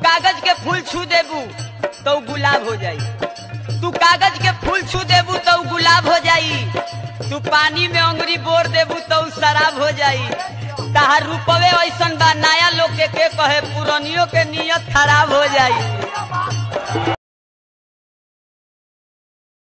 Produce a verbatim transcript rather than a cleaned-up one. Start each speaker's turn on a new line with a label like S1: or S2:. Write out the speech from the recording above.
S1: कागज के फूल छू देबू तो गुलाब हो जाई। तू कागज के फूल छू देबू तो गुलाब हो जाई। तू पानी में अंगुरी बोर देबू तो शराब हो जाई। तहार रूपवे ऐसन बा नया लोग के, के कहे पुरानियों के नियत खराब हो जाई।